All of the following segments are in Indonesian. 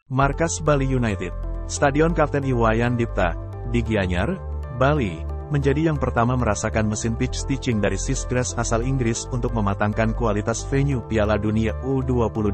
Markas Bali United, Stadion Kapten Iwayan Dipta, di Gianyar, Bali, menjadi yang pertama merasakan mesin pitch stitching dari Sisgrass asal Inggris untuk mematangkan kualitas venue Piala Dunia U20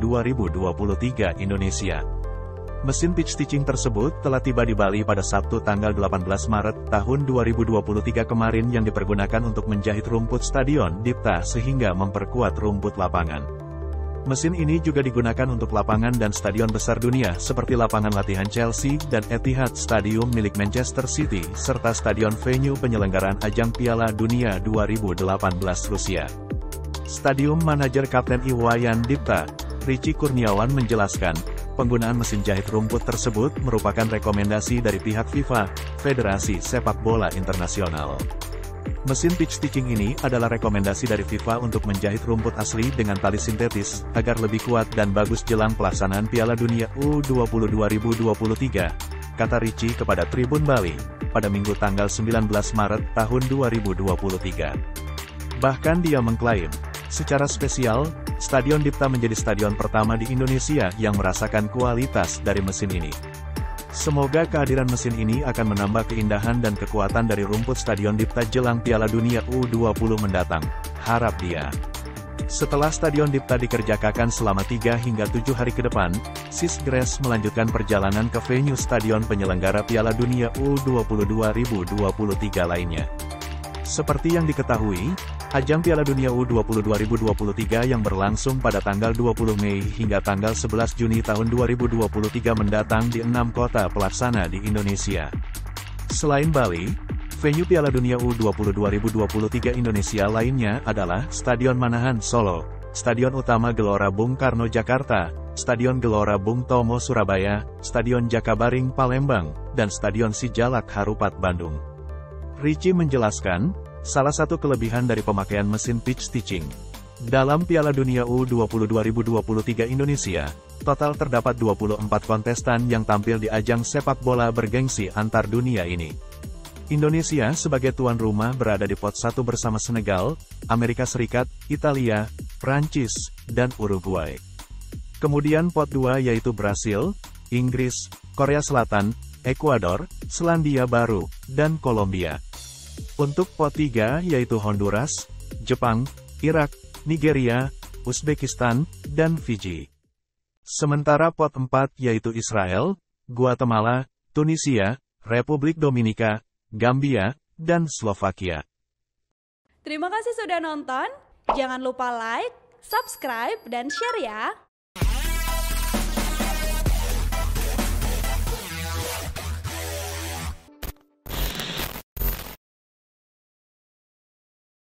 2023 Indonesia. Mesin pitch stitching tersebut telah tiba di Bali pada Sabtu tanggal 18 Maret tahun 2023 kemarin yang dipergunakan untuk menjahit rumput Stadion Dipta sehingga memperkuat rumput lapangan. Mesin ini juga digunakan untuk lapangan dan stadion besar dunia seperti lapangan latihan Chelsea dan Etihad Stadium milik Manchester City, serta stadion venue penyelenggaraan ajang Piala Dunia 2018 Rusia. Stadium Manajer Kapten Iwayan Dipta, Richie Kurniawan menjelaskan, penggunaan mesin jahit rumput tersebut merupakan rekomendasi dari pihak FIFA, Federasi Sepak Bola Internasional. Mesin pitch stitching ini adalah rekomendasi dari FIFA untuk menjahit rumput asli dengan tali sintetis, agar lebih kuat dan bagus jelang pelaksanaan Piala Dunia U20 2023, kata Richie kepada Tribun Bali, pada Minggu tanggal 19 Maret tahun 2023. Bahkan dia mengklaim, secara spesial, Stadion Dipta menjadi stadion pertama di Indonesia yang merasakan kualitas dari mesin ini. Semoga kehadiran mesin ini akan menambah keindahan dan kekuatan dari rumput Stadion Dipta jelang Piala Dunia U20 mendatang, harap dia. Setelah Stadion Dipta dikerjakan selama 3 hingga 7 hari ke depan, Sisgrass melanjutkan perjalanan ke venue stadion penyelenggara Piala Dunia U20 2023 lainnya. Seperti yang diketahui, ajang Piala Dunia U20 2023 yang berlangsung pada tanggal 20 Mei hingga tanggal 11 Juni tahun 2023 mendatang di 6 kota pelaksana di Indonesia. Selain Bali, venue Piala Dunia U20 2023 Indonesia lainnya adalah Stadion Manahan Solo, Stadion Utama Gelora Bung Karno Jakarta, Stadion Gelora Bung Tomo Surabaya, Stadion Jakabaring Palembang, dan Stadion Sijalak Harupat Bandung. Richie menjelaskan, salah satu kelebihan dari pemakaian mesin pitch stitching dalam Piala Dunia U20 2023 Indonesia, total terdapat 24 kontestan yang tampil di ajang sepak bola bergengsi antar dunia ini. Indonesia sebagai tuan rumah berada di pot 1 bersama Senegal, Amerika Serikat, Italia, Prancis, dan Uruguay. Kemudian pot 2 yaitu Brasil, Inggris, Korea Selatan, Ekuador, Selandia Baru, dan Kolombia. Untuk pot 3 yaitu Honduras, Jepang, Irak, Nigeria, Uzbekistan, dan Fiji. Sementara pot 4 yaitu Israel, Guatemala, Tunisia, Republik Dominika, Gambia, dan Slovakia. Terima kasih sudah nonton, jangan lupa like, subscribe, dan share ya!